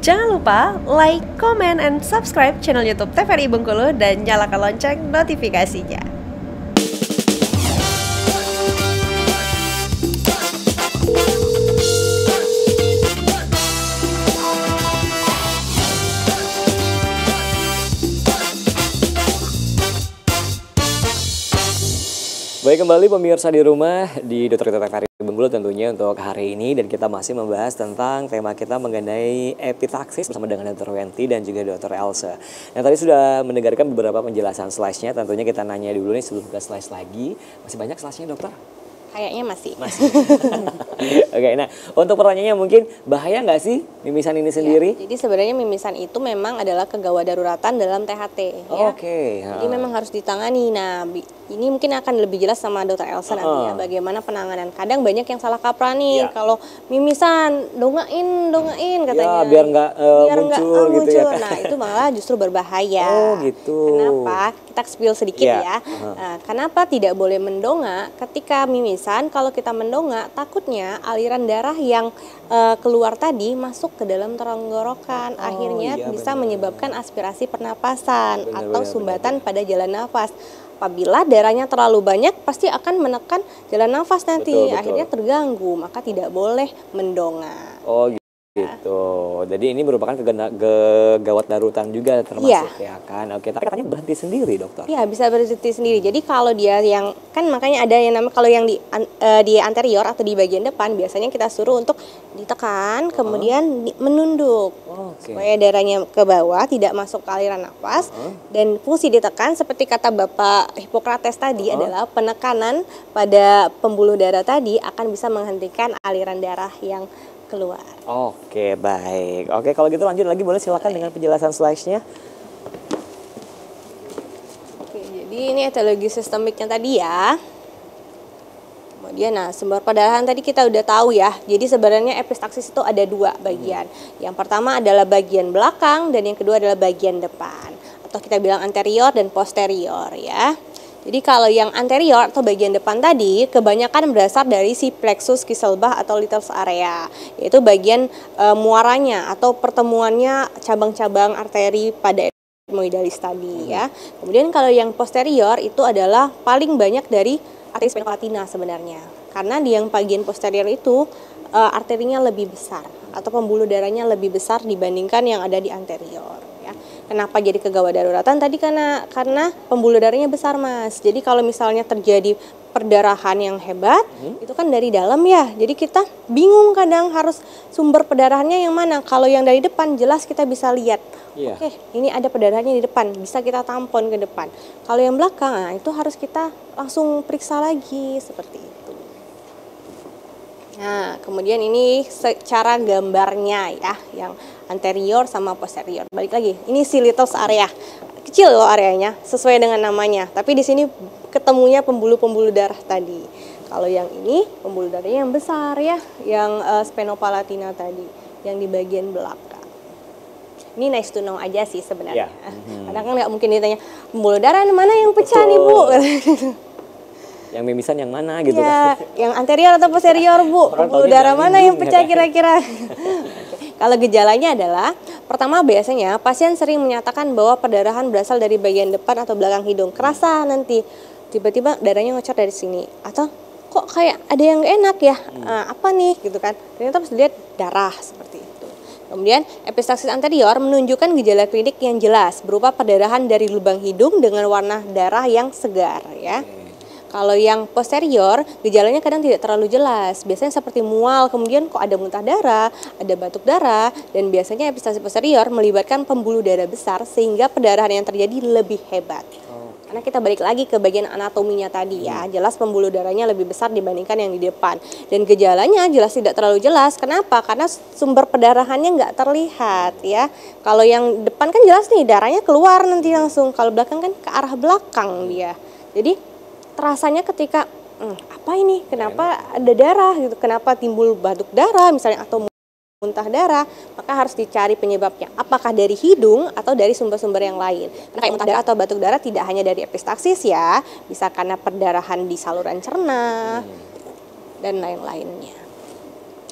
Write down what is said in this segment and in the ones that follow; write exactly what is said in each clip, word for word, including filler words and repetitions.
Jangan lupa like, comment, and subscribe channel YouTube T V R I Bengkulu dan nyalakan lonceng notifikasinya. Baik, kembali pemirsa di rumah di Dokter T V R I Bengkulu tentunya untuk hari ini, dan kita masih membahas tentang tema kita mengenai epitaksis bersama dengan Dokter Wenti dan juga Dokter Elsa. Nah, tadi sudah mendengarkan beberapa penjelasan slide-nya, tentunya kita nanya dulu nih sebelum ke slide lagi. Masih banyak slide-nya, Dokter? Kayaknya masih. Masih. Oke, nah untuk pertanyaannya mungkin bahaya nggak sih mimisan ini sendiri? Ya, jadi sebenarnya mimisan itu memang adalah kegawat daruratan dalam T H T. Ya. Oke. Okay. Jadi memang harus ditangani. Nah, ini mungkin akan lebih jelas sama Dokter Elsa uh. nanti ya, bagaimana penanganan. Kadang banyak yang salah kaprah nih, ya. Kalau mimisan dongain, dongain katanya. Ya, biar nggak uh, biar muncul, uh, gitu muncul. ya. Nah, itu malah justru berbahaya. Oh gitu. Kenapa? Kita spill sedikit ya. ya. Uh. Nah, kenapa tidak boleh mendongak ketika mimisan? Kalau kita mendongak, takutnya aliran darah yang uh, keluar tadi masuk ke dalam tenggorokan. Oh, akhirnya iya, bisa bener. menyebabkan aspirasi pernapasan bener, atau bener, sumbatan bener. pada jalan nafas. Apabila darahnya terlalu banyak, pasti akan menekan jalan nafas nanti. Betul, betul. Akhirnya terganggu, maka tidak boleh mendongak. Oh gitu. Gitu. Jadi ini merupakan kegawat darurat juga termasuk ya, ya kan. Oke, tapi katanya berhenti sendiri, Dokter. Iya, bisa berhenti sendiri. Jadi kalau dia yang kan makanya ada yang namanya kalau yang di uh, di anterior atau di bagian depan biasanya kita suruh untuk ditekan, uh-huh. kemudian menunduk. Oh, okay. Supaya darahnya ke bawah, tidak masuk ke aliran nafas, uh-huh. dan fungsi ditekan seperti kata Bapak Hippocrates tadi uh-huh. adalah penekanan pada pembuluh darah tadi akan bisa menghentikan aliran darah yang keluar. Oke, baik. Oke, kalau gitu lanjut lagi, boleh silakan dengan penjelasan slide-nya. Oke, jadi ini etiologi sistemiknya tadi ya. Kemudian nah, sumber perdarahan tadi kita udah tahu ya. Jadi sebenarnya epistaxis itu ada dua bagian. Hmm. Yang pertama adalah bagian belakang dan yang kedua adalah bagian depan. Atau kita bilang anterior dan posterior ya. Jadi kalau yang anterior atau bagian depan tadi kebanyakan berasal dari si plexus Kieselbach atau Little's area, yaitu bagian e, muaranya atau pertemuannya cabang-cabang arteri pada ethmoidalis tadi ya. Kemudian kalau yang posterior itu adalah paling banyak dari arteri sphenoplatina sebenarnya. Karena di yang bagian posterior itu e, arterinya lebih besar atau pembuluh darahnya lebih besar dibandingkan yang ada di anterior. Kenapa jadi kegawat daruratan? Tadi karena karena pembuluh darahnya besar, Mas. Jadi kalau misalnya terjadi perdarahan yang hebat, hmm? itu kan dari dalam ya. Jadi kita bingung kadang harus sumber perdarahannya yang mana. Kalau yang dari depan jelas kita bisa lihat. Yeah. Oke, ini ada perdarahannya di depan, bisa kita tampon ke depan. Kalau yang belakang, nah, itu harus kita langsung periksa lagi seperti itu. Nah, kemudian ini secara gambarnya ya, yang anterior sama posterior. Balik lagi, ini si Little's area. Kecil loh areanya, sesuai dengan namanya. Tapi di sini ketemunya pembuluh-pembuluh darah tadi. Kalau yang ini pembuluh darahnya yang besar ya, yang uh, sphenoplatina tadi, yang di bagian belakang. Ini nice to know aja sih sebenarnya. Yeah. Mm-hmm. Karena kan nggak mungkin ditanya pembuluh darah mana yang pecah nih Bu. Yang mimisan yang mana gitu ya, kan? Yang anterior atau posterior Bu? Pembuluh darah mana yang pecah kira-kira? Kalau gejalanya adalah, pertama biasanya pasien sering menyatakan bahwa perdarahan berasal dari bagian depan atau belakang hidung. Kerasa nanti, tiba-tiba darahnya ngocor dari sini. Atau kok kayak ada yang gak enak ya? Hmm. Nah, apa nih gitu kan? Ternyata pas dilihat darah seperti itu. Kemudian epistaxis anterior menunjukkan gejala klinik yang jelas berupa perdarahan dari lubang hidung dengan warna darah yang segar ya. Kalau yang posterior, gejalanya kadang tidak terlalu jelas. Biasanya seperti mual, kemudian kok ada muntah darah, ada batuk darah, dan biasanya epistaxis posterior melibatkan pembuluh darah besar sehingga perdarahan yang terjadi lebih hebat. Oh. Karena kita balik lagi ke bagian anatominya tadi ya, jelas pembuluh darahnya lebih besar dibandingkan yang di depan. Dan gejalanya jelas tidak terlalu jelas. Kenapa? Karena sumber perdarahannya nggak terlihat ya. Kalau yang depan kan jelas nih, darahnya keluar nanti langsung. Kalau belakang kan ke arah belakang dia. Jadi terasanya ketika hmm, apa ini, kenapa ada darah gitu, kenapa timbul batuk darah misalnya atau muntah darah, maka harus dicari penyebabnya. Apakah dari hidung atau dari sumber-sumber yang lain. Karena kayak muntah darah atau batuk darah tidak hanya dari epistaxis ya, bisa karena perdarahan di saluran cerna hmm. dan lain-lainnya.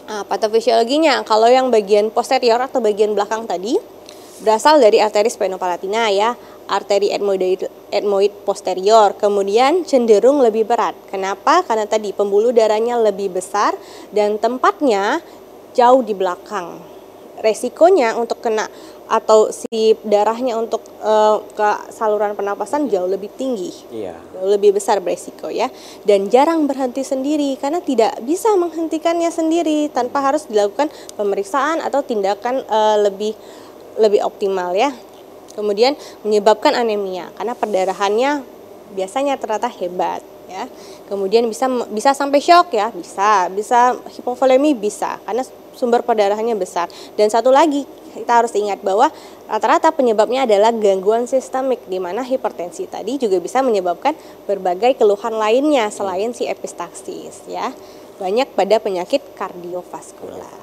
Nah, patofisiologinya, kalau yang bagian posterior atau bagian belakang tadi berasal dari arteri sphenopalatina ya, arteri etmoid, etmoid posterior, kemudian cenderung lebih berat. Kenapa? Karena tadi pembuluh darahnya lebih besar dan tempatnya jauh di belakang. Resikonya untuk kena atau si darahnya untuk uh, ke saluran pernapasan jauh lebih tinggi, Iya. jauh lebih besar beresiko ya, dan jarang berhenti sendiri karena tidak bisa menghentikannya sendiri tanpa harus dilakukan pemeriksaan atau tindakan uh, lebih lebih optimal ya. Kemudian menyebabkan anemia karena perdarahannya biasanya ternyata hebat ya. Kemudian bisa bisa sampai shock ya, bisa bisa hipovolemi bisa karena sumber perdarahannya besar. Dan satu lagi kita harus ingat bahwa rata-rata penyebabnya adalah gangguan sistemik, di mana hipertensi tadi juga bisa menyebabkan berbagai keluhan lainnya selain si epistaxis ya. Banyak pada penyakit kardiovaskular.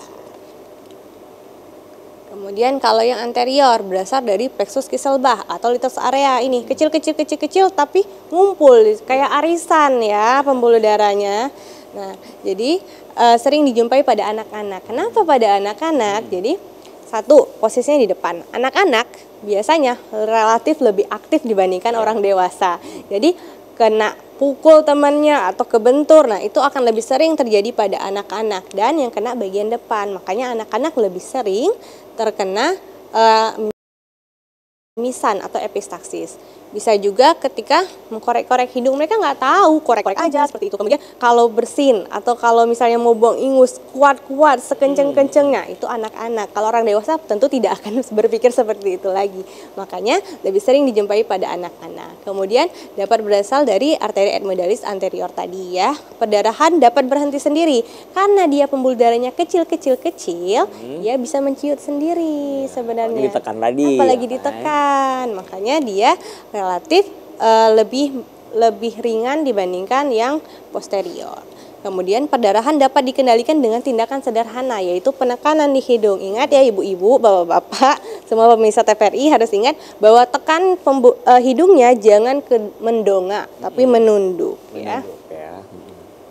Kemudian kalau yang anterior berasal dari plexus Kisselbach atau Little's area, ini kecil-kecil kecil-kecil tapi ngumpul kayak arisan ya pembuluh darahnya. Nah, jadi e, sering dijumpai pada anak-anak. Kenapa pada anak-anak? Jadi satu, posisinya di depan. Anak-anak biasanya relatif lebih aktif dibandingkan orang dewasa. Jadi kena pukul temannya atau kebentur, nah itu akan lebih sering terjadi pada anak-anak dan yang kena bagian depan. Makanya anak-anak lebih sering terkena uh, mimisan atau epistaxis. Bisa juga ketika mengkorek-korek hidung, mereka nggak tahu, korek-korek aja seperti itu. Kemudian kalau bersin atau kalau misalnya mau buang ingus kuat-kuat sekenceng-kencengnya, itu anak-anak. Kalau orang dewasa tentu tidak akan berpikir seperti itu lagi. Makanya lebih sering dijumpai pada anak-anak. Kemudian dapat berasal dari arteri etmoidalis anterior tadi ya. Perdarahan dapat berhenti sendiri karena dia pembuluh darahnya kecil-kecil-kecil, hmm. dia bisa menciut sendiri sebenarnya. Apalagi ditekan tadi. Apalagi ya, ditekan. Makanya dia relatif uh, lebih lebih ringan dibandingkan yang posterior. Kemudian perdarahan dapat dikendalikan dengan tindakan sederhana, yaitu penekanan di hidung. Ingat ya ibu-ibu, bapak-bapak, semua pemirsa T V R I harus ingat bahwa tekan pembu uh, hidungnya jangan ke mendongak, tapi hmm. menunduk, menunduk ya. ya. Hmm.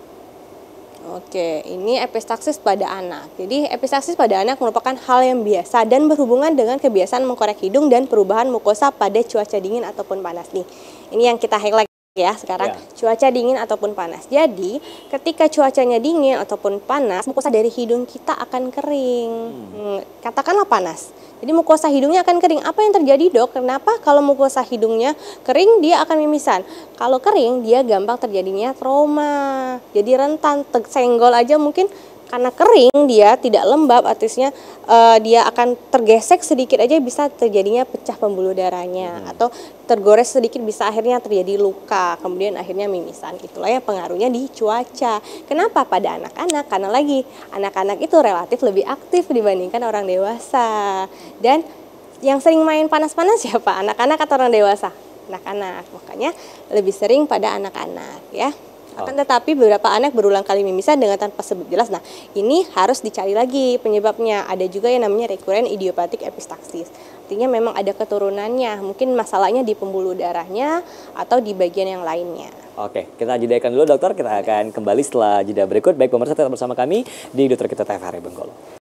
Oke, ini epistaxis pada anak. Jadi epistaxis pada anak merupakan hal yang biasa dan berhubungan dengan kebiasaan mengkorek hidung dan perubahan mukosa pada cuaca dingin ataupun panas nih. Ini yang kita highlight ya sekarang, ya. Cuaca dingin ataupun panas. Jadi ketika cuacanya dingin ataupun panas, mukosa dari hidung kita akan kering. Hmm. Katakanlah panas. Jadi mukosa hidungnya akan kering. Apa yang terjadi dok? Kenapa kalau mukosa hidungnya kering dia akan mimisan? Kalau kering dia gampang terjadinya trauma. Jadi rentan, senggol aja mungkin karena kering dia tidak lembab, artinya uh, dia akan tergesek sedikit aja bisa terjadinya pecah pembuluh darahnya hmm. atau tergores sedikit bisa akhirnya terjadi luka, kemudian akhirnya mimisan. Itulah yang pengaruhnya di cuaca. Kenapa pada anak-anak? Karena lagi anak-anak itu relatif lebih aktif dibandingkan orang dewasa. Dan yang sering main panas-panas siapa? Anak-anak atau orang dewasa? Anak-anak. Makanya lebih sering pada anak-anak ya. Akan tetapi beberapa anak berulang kali mimisan dengan tanpa sebab jelas. Nah, ini harus dicari lagi penyebabnya. Ada juga yang namanya recurrent idiopathic epistaxis. Artinya memang ada keturunannya. Mungkin masalahnya di pembuluh darahnya atau di bagian yang lainnya. Oke, kita jadikan dulu dokter. Kita akan kembali setelah jeda berikut. Baik pemirsa, tetap bersama kami di Dokter Kita T V R I Bengkulu.